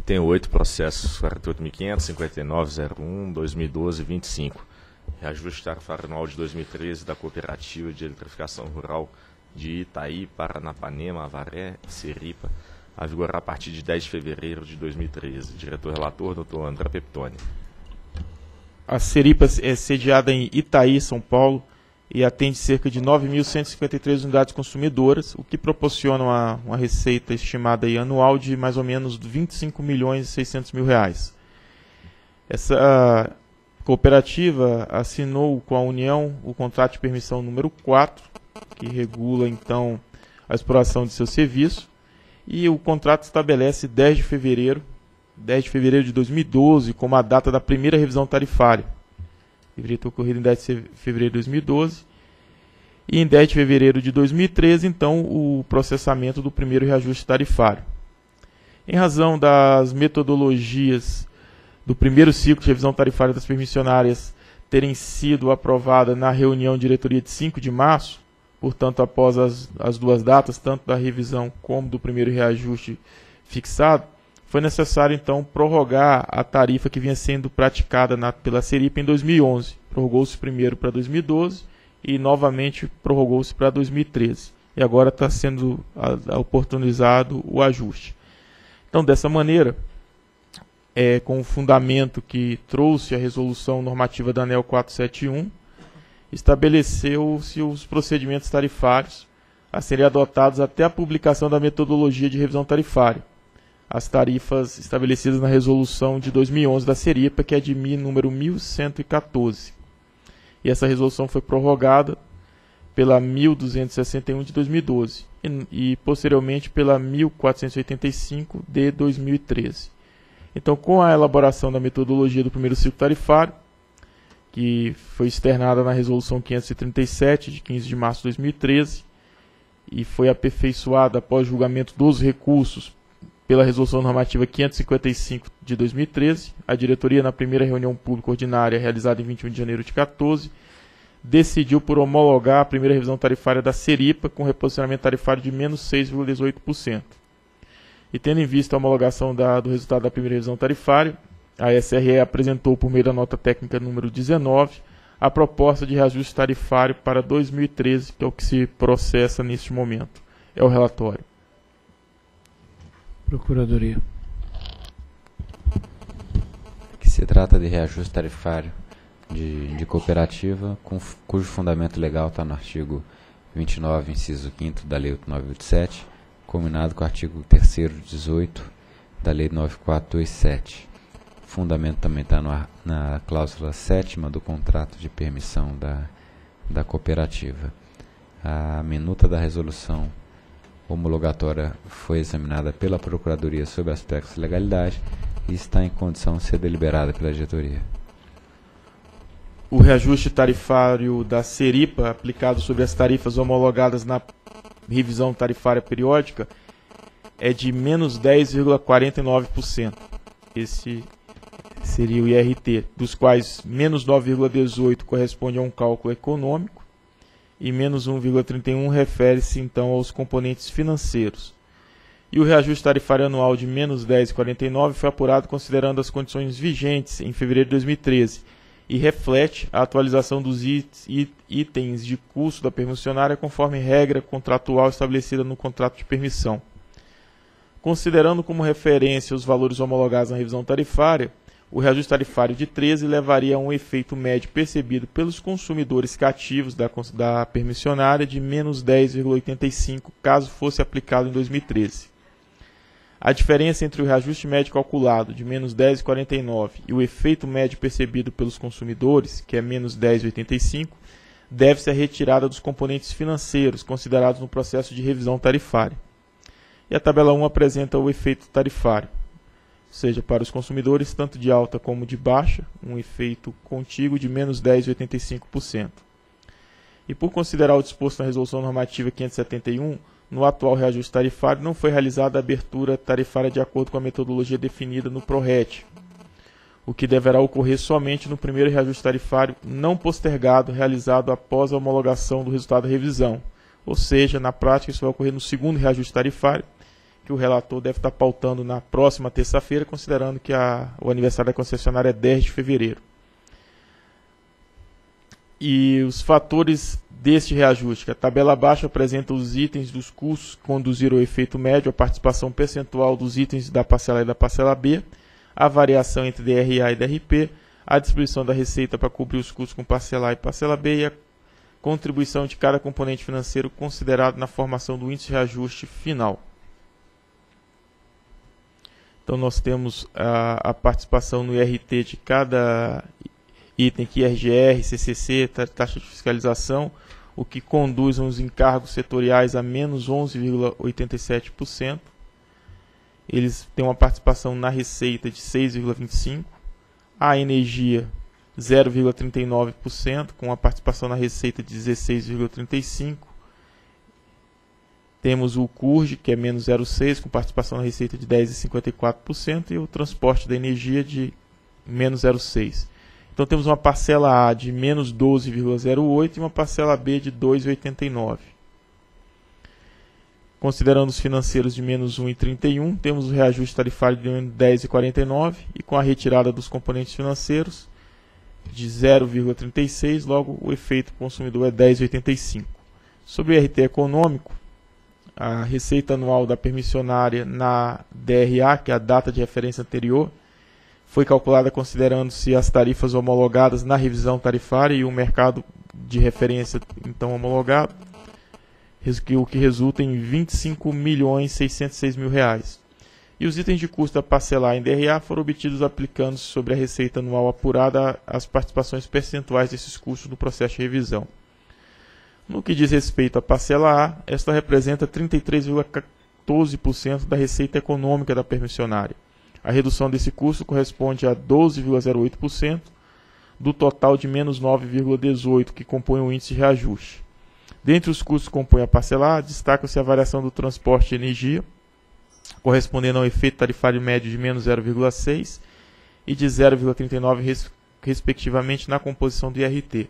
Tem 8 processos, 48.500, 5901, 2012 e 25. Reajuste tarifário anual de 2013 da Cooperativa de Eletrificação Rural de Itaí, Paranapanema, Avaré, Seripa, a vigorar a partir de 10 de fevereiro de 2013. Diretor-relator, Dr. André Peptoni. A Seripa é sediada em Itaí, São Paulo, e atende cerca de 9.153 unidades consumidoras, o que proporciona uma receita estimada aí anual de mais ou menos 25 milhões e 600 mil reais. Essa cooperativa assinou com a União o contrato de permissão número 4, que regula então a exploração de seu serviço, e o contrato estabelece 10 de fevereiro de 2012 como a data da primeira revisão tarifária. Deveria ter ocorrido em 10 de fevereiro de 2012. E em 10 de fevereiro de 2013, então, o processamento do primeiro reajuste tarifário. Em razão das metodologias do primeiro ciclo de revisão tarifária das permissionárias terem sido aprovadas na reunião de diretoria de 5 de março, portanto, após as duas datas, tanto da revisão como do primeiro reajuste fixado, foi necessário, então, prorrogar a tarifa que vinha sendo praticada pela Seripa em 2011. Prorrogou-se primeiro para 2012 e, novamente, prorrogou-se para 2013. E agora está sendo oportunizado o ajuste. Então, dessa maneira, com o fundamento que trouxe a resolução normativa da ANEEL 471, estabeleceu-se os procedimentos tarifários a serem adotados até a publicação da metodologia de revisão tarifária. As tarifas estabelecidas na resolução de 2011 da Seripa, que é de número 1114. E essa resolução foi prorrogada pela 1261 de 2012 e posteriormente pela 1485 de 2013. Então, com a elaboração da metodologia do primeiro ciclo tarifário, que foi externada na resolução 537 de 15 de março de 2013 e foi aperfeiçoada após julgamento dos recursos pela Resolução Normativa 555 de 2013, a diretoria, na primeira reunião pública ordinária realizada em 21 de janeiro de 2014, decidiu por homologar a primeira revisão tarifária da Seripa com reposicionamento tarifário de menos 6,18%. E tendo em vista a homologação do resultado da primeira revisão tarifária, a SRE apresentou, por meio da nota técnica número 19, a proposta de reajuste tarifário para 2013, que é o que se processa neste momento. É o relatório. Procuradoria. Que se trata de reajuste tarifário de cooperativa, cujo fundamento legal está no artigo 29, inciso 5º da Lei 8987, combinado com o artigo 3º 18 da Lei 9427. O fundamento também está na cláusula 7ª do contrato de permissão da cooperativa. A minuta da resolução homologatória foi examinada pela Procuradoria sob aspectos de legalidade e está em condição de ser deliberada pela diretoria. O reajuste tarifário da Seripa, aplicado sobre as tarifas homologadas na revisão tarifária periódica, é de menos 10,49%. Esse seria o IRT, dos quais menos 9,18% corresponde a um cálculo econômico, e menos 1,31 refere-se então aos componentes financeiros. E o reajuste tarifário anual de menos 10,49 foi apurado considerando as condições vigentes em fevereiro de 2013 e reflete a atualização dos itens de custo da permissionária conforme regra contratual estabelecida no contrato de permissão. Considerando como referência os valores homologados na revisão tarifária, o reajuste tarifário de 13 levaria a um efeito médio percebido pelos consumidores cativos da permissionária de menos 10,85, caso fosse aplicado em 2013. A diferença entre o reajuste médio calculado de menos 10,49 e o efeito médio percebido pelos consumidores, que é menos 10,85, deve-se à retirada dos componentes financeiros considerados no processo de revisão tarifária. E a tabela 1 apresenta o efeito tarifário, ou seja, para os consumidores, tanto de alta como de baixa, um efeito contíguo de menos 10,85%. E por considerar o disposto na Resolução Normativa 571, no atual reajuste tarifário não foi realizada a abertura tarifária de acordo com a metodologia definida no PRORET, o que deverá ocorrer somente no primeiro reajuste tarifário não postergado realizado após a homologação do resultado da revisão. Ou seja, na prática isso vai ocorrer no segundo reajuste tarifário, que o relator deve estar pautando na próxima terça-feira, considerando que o aniversário da concessionária é 10 de fevereiro. E os fatores deste reajuste, que a tabela abaixo apresenta os itens dos custos que conduziram ao efeito médio, a participação percentual dos itens da parcela A e da parcela B, a variação entre DRA e DRP, a distribuição da receita para cobrir os custos com parcela A e parcela B e a contribuição de cada componente financeiro considerado na formação do índice de reajuste final. Então nós temos a participação no IRT de cada item aqui, RGR, CCC, taxa de fiscalização, o que conduz os encargos setoriais a menos 11,87%. Eles têm uma participação na receita de 6,25%. A energia, 0,39%, com a participação na receita de 16,35%. Temos o CURG, que é menos 0,6%, com participação na receita de 10,54%, e o transporte da energia de menos 0,6%. Então temos uma parcela A de menos 12,08% e uma parcela B de 2,89%. Considerando os financeiros de menos 1,31%, temos o reajuste tarifário de 10,49% e com a retirada dos componentes financeiros de 0,36%, logo o efeito consumidor é 10,85%. Sobre o IRT econômico, a receita anual da permissionária na DRA, que é a data de referência anterior, foi calculada considerando-se as tarifas homologadas na revisão tarifária e o mercado de referência então homologado, o que resulta em R$ 25.606.000. E os itens de custo a parcelar em DRA foram obtidos aplicando sobre a receita anual apurada as participações percentuais desses custos no processo de revisão. No que diz respeito à parcela A, esta representa 33,14% da receita econômica da permissionária. A redução desse custo corresponde a 12,08% do total de menos 9,18% que compõe o índice de reajuste. Dentre os custos que compõem a parcela A, destaca-se a variação do transporte de energia, correspondendo ao efeito tarifário médio de menos 0,6% e de 0,39%, respectivamente, na composição do IRT.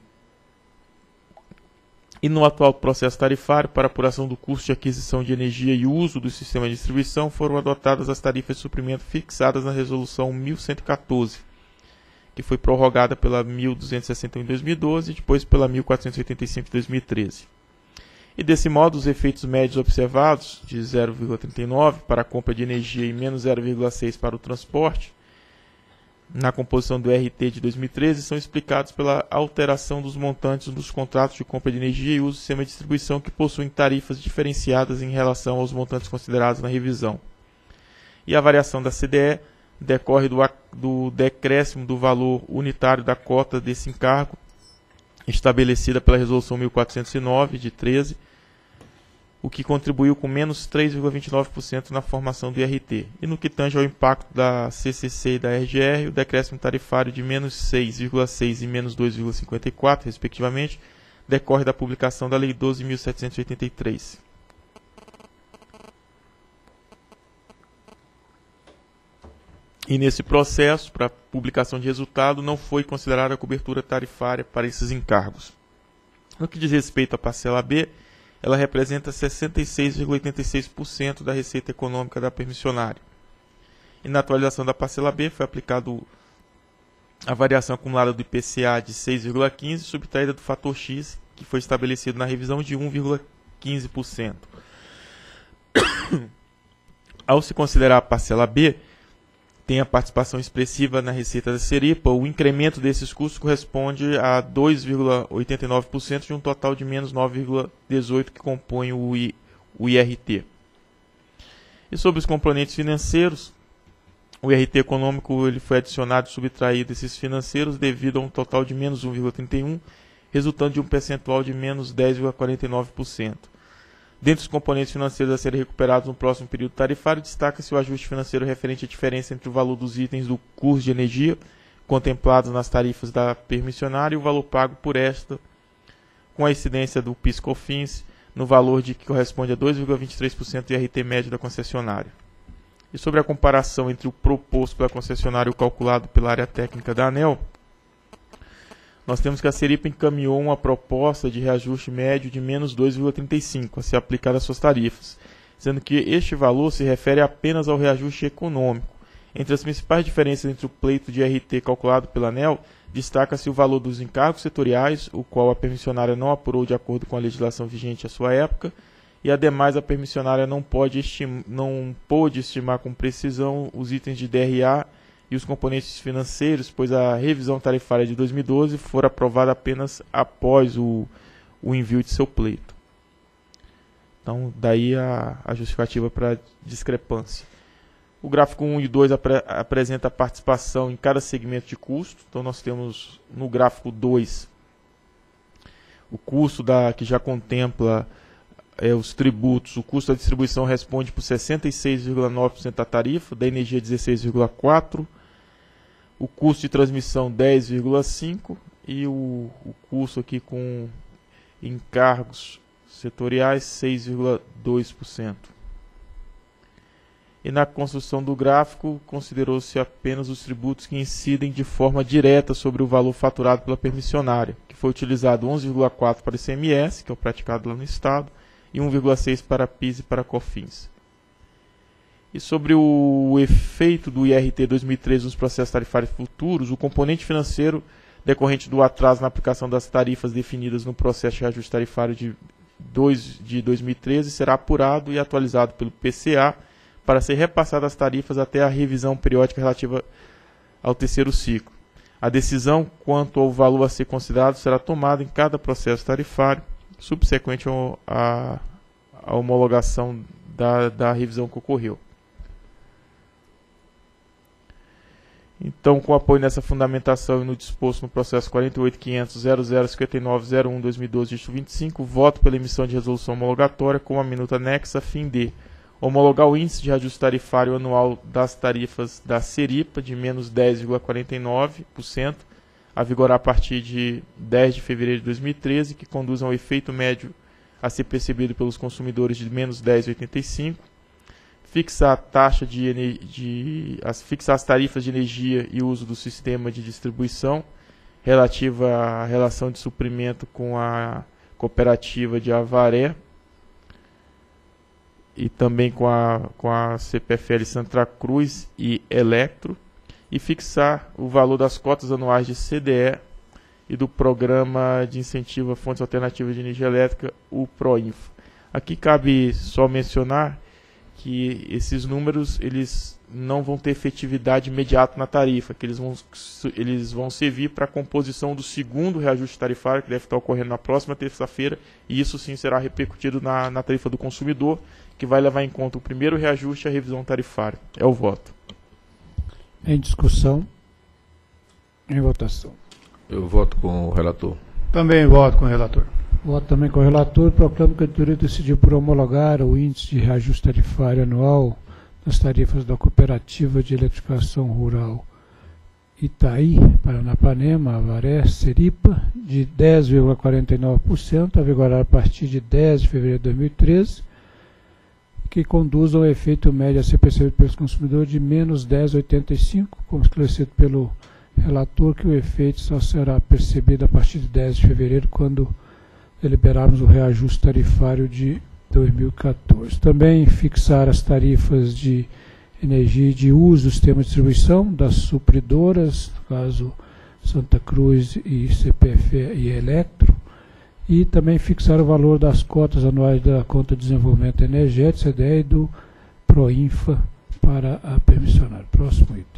E no atual processo tarifário, para apuração do custo de aquisição de energia e uso do sistema de distribuição, foram adotadas as tarifas de suprimento fixadas na Resolução 1114, que foi prorrogada pela 1261 em 2012 e depois pela 1485 em 2013. E desse modo, os efeitos médios observados, de 0,39 para a compra de energia e menos 0,6 para o transporte, na composição do RT de 2013, são explicados pela alteração dos montantes dos contratos de compra de energia e uso do sistema de distribuição que possuem tarifas diferenciadas em relação aos montantes considerados na revisão. E a variação da CDE decorre do decréscimo do valor unitário da cota desse encargo, estabelecida pela Resolução 1409, de 13, o que contribuiu com menos 3,29% na formação do IRT. E no que tange ao impacto da CCC e da RGR, o decréscimo tarifário de menos 6,6% e menos 2,54%, respectivamente, decorre da publicação da Lei 12.783. E nesse processo, para publicação de resultado, não foi considerada a cobertura tarifária para esses encargos. No que diz respeito à parcela B, ela representa 66,86% da receita econômica da permissionária. E na atualização da parcela B foi aplicado a variação acumulada do IPCA de 6,15%, subtraída do fator X, que foi estabelecido na revisão de 1,15%. Ao se considerar a parcela B, tem a participação expressiva na receita da Seripa, o incremento desses custos corresponde a 2,89% de um total de menos 9,18% que compõe o IRT. E sobre os componentes financeiros, o IRT econômico ele foi adicionado e subtraído esses financeiros devido a um total de menos 1,31%, resultando de um percentual de menos 10,49%. Dentre os componentes financeiros a serem recuperados no próximo período tarifário, destaca-se o ajuste financeiro referente à diferença entre o valor dos itens do custo de energia, contemplados nas tarifas da permissionária, e o valor pago por esta, com a incidência do PIS/COFINS, no valor de que corresponde a 2,23% do IRT médio da concessionária. E sobre a comparação entre o proposto pela concessionária e o calculado pela área técnica da ANEEL, nós temos que a Seripa encaminhou uma proposta de reajuste médio de menos 2,35% a ser aplicada às suas tarifas, sendo que este valor se refere apenas ao reajuste econômico. Entre as principais diferenças entre o pleito de RT calculado pela ANEEL, destaca-se o valor dos encargos setoriais, o qual a permissionária não apurou de acordo com a legislação vigente à sua época, e ademais a permissionária não pôde estimar com precisão os itens de DRA e os componentes financeiros, pois a revisão tarifária de 2012 fora aprovada apenas após o envio de seu pleito. Então, daí a justificativa para a discrepância. O gráfico 1 e 2 apresenta a participação em cada segmento de custo. Então, nós temos no gráfico 2 o custo que já contempla os tributos. O custo da distribuição responde por 66,9% da tarifa, da energia 16,4%, o custo de transmissão 10,5% e o custo aqui com encargos setoriais 6,2%. E na construção do gráfico, considerou-se apenas os tributos que incidem de forma direta sobre o valor faturado pela permissionária, que foi utilizado 11,4% para ICMS, que é o praticado lá no Estado, e 1,6% para PIS e para COFINS. E sobre o efeito do IRT 2013 nos processos tarifários futuros, o componente financeiro decorrente do atraso na aplicação das tarifas definidas no processo de reajuste tarifário de 2013 será apurado e atualizado pelo PCA, para ser repassada as tarifas até a revisão periódica relativa ao terceiro ciclo. A decisão quanto ao valor a ser considerado será tomada em cada processo tarifário, subsequente à homologação da revisão que ocorreu. Então, com apoio nessa fundamentação e no disposto no processo 48.500.005901/2012-25, voto pela emissão de resolução homologatória com a minuta anexa a fim de homologar o índice de reajuste tarifário anual das tarifas da Seripa de menos 10,49%, a vigorar a partir de 10 de fevereiro de 2013, que conduzam ao efeito médio a ser percebido pelos consumidores de menos 10,85%, fixar a taxa fixar as tarifas de energia e uso do sistema de distribuição relativa à relação de suprimento com a cooperativa de Avaré, e também com a CPFL Santa Cruz e Electro, e fixar o valor das cotas anuais de CDE e do Programa de Incentivo a Fontes Alternativas de Energia Elétrica, o PROINFA. Aqui cabe só mencionar que esses números eles não vão ter efetividade imediata na tarifa, que eles vão servir para a composição do segundo reajuste tarifário, que deve estar ocorrendo na próxima terça-feira, e isso sim será repercutido na tarifa do consumidor, que vai levar em conta o primeiro reajuste e a revisão tarifária. É o voto. Em discussão, em votação. Eu voto com o relator. Também voto com o relator. Voto também com o relator. Proclamo que a diretoria decidiu por homologar o índice de reajuste tarifário anual das tarifas da Cooperativa de Eletrificação Rural Itaí, Paranapanema, Avaré, Seripa, de 10,49%, a vigorar a partir de 10 de fevereiro de 2013, que conduzam ao efeito médio a ser percebido pelos consumidores de menos 10,85%, como esclarecido pelo relator, que o efeito só será percebido a partir de 10 de fevereiro, quando deliberarmos o reajuste tarifário de 2014. Também fixar as tarifas de energia e de uso do sistema de distribuição das supridoras, no caso Santa Cruz e CPF e Electro, e também fixar o valor das cotas anuais da Conta de Desenvolvimento Energético, CDE, e do PROINFA para a permissionária. Próximo item.